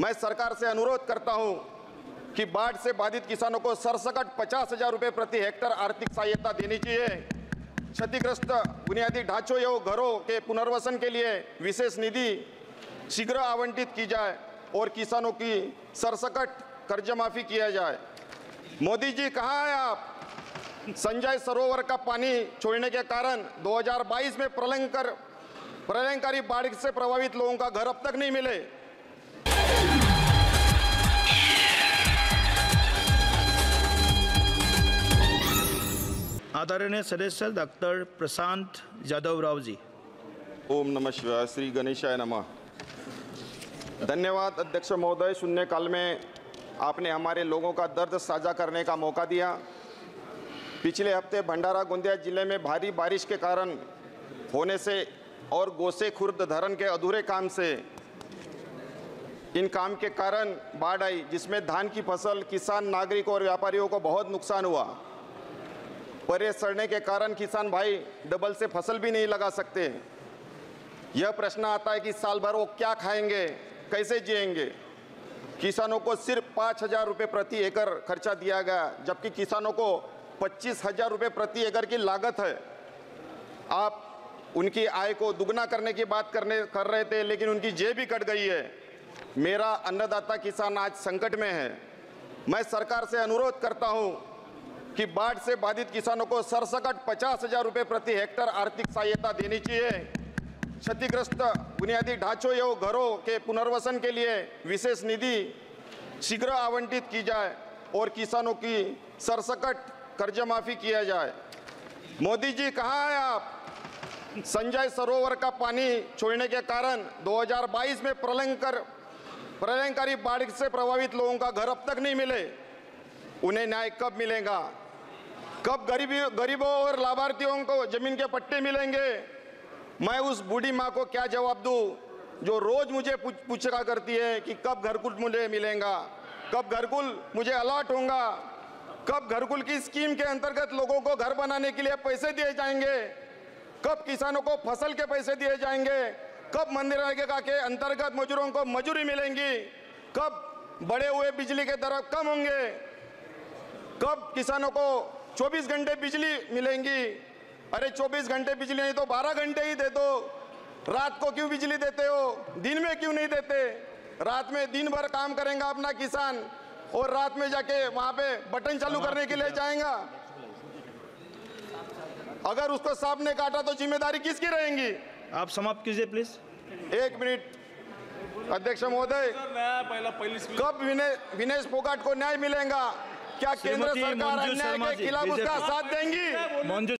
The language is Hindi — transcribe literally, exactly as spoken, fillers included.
मैं सरकार से अनुरोध करता हूं कि बाढ़ से बाधित किसानों को सरसकट पचास हजार रुपये प्रति हेक्टर आर्थिक सहायता देनी चाहिए। क्षतिग्रस्त बुनियादी ढांचों एवं घरों के पुनर्वसन के लिए विशेष निधि शीघ्र आवंटित की जाए और किसानों की सरसकट कर्ज माफी किया जाए। मोदी जी, कहाँ है आप? संजय सरोवर का पानी छोड़ने के कारण दो हज़ार बाईस में प्रलयंकर प्रलयंकारी बाढ़ से प्रभावित लोगों का घर अब तक नहीं मिले। आदरणीय सदस्य डॉक्टर प्रशांत जादव राव जी। ओम नमः शिवाय। श्री गणेशाय नमः। धन्यवाद अध्यक्ष महोदय। शून्यकाल में आपने हमारे लोगों का दर्द साझा करने का मौका दिया। पिछले हफ्ते भंडारा गोंदिया जिले में भारी बारिश के कारण होने से और गोसे खुर्द धरण के अधूरे काम से इन काम के कारण बाढ़ आई, जिसमें धान की फसल, किसान, नागरिक और व्यापारियों को बहुत नुकसान हुआ। परे सड़ने के कारण किसान भाई डबल से फसल भी नहीं लगा सकते। यह प्रश्न आता है कि साल भर वो क्या खाएंगे, कैसे जिएंगे। किसानों को सिर्फ पाँच हजार रुपये प्रति एकड़ खर्चा दिया गया, जबकि किसानों को पच्चीस हजार रुपये प्रति एकड़ की लागत है। आप उनकी आय को दुगना करने की बात करने कर रहे थे, लेकिन उनकी जेब भी कट गई है। मेरा अन्नदाता किसान आज संकट में है। मैं सरकार से अनुरोध करता हूं कि बाढ़ से बाधित किसानों को सरसकट पचास हजार रुपये प्रति हेक्टर आर्थिक सहायता देनी चाहिए। क्षतिग्रस्त बुनियादी ढांचों एवं घरों के पुनर्वसन के लिए विशेष निधि शीघ्र आवंटित की जाए और किसानों की सरसकट कर्ज माफी किया जाए। मोदी जी, कहाँ है आप? संजय सरोवर का पानी छोड़ने के कारण दो हज़ार बाईस में प्रलयंकर प्रलयंकारी बाढ़ से प्रभावित लोगों का घर अब तक नहीं मिले। उन्हें न्याय कब मिलेगा? कब गरीबी गरीबों और लाभार्थियों को जमीन के पट्टे मिलेंगे? मैं उस बूढ़ी माँ को क्या जवाब दूं जो रोज मुझे पूछ पूछा करती है कि कब घरकुल मुझे मिलेगा, कब घरकुल मुझे अलॉट होगा, कब घरकुल की स्कीम के अंतर्गत लोगों को घर बनाने के लिए पैसे दिए जाएंगे, कब किसानों को फसल के पैसे दिए जाएंगे, कब मनरेगा के अंतर्गत मजदूरों को मजूरी मिलेंगी, कब बढ़े हुए बिजली के दर कम होंगे, कब किसानों को चौबीस घंटे बिजली मिलेंगी। अरे चौबीस घंटे बिजली नहीं तो बारह घंटे ही दे दो। रात को क्यों बिजली देते हो? दिन में क्यों नहीं देते? रात में दिन भर काम करेगा अपना किसान और रात में जाके वहां पे बटन चालू करने के लिए जाएगा। अगर उसको सांप ने काटा तो जिम्मेदारी किसकी रहेगी? आप समाप्त कीजिए प्लीज। एक मिनट अध्यक्ष महोदय, कब विनेश फोगाट को न्याय मिलेगा? क्या केंद्र सरकार अन्याय के खिलाफ उसका साथ देंगी?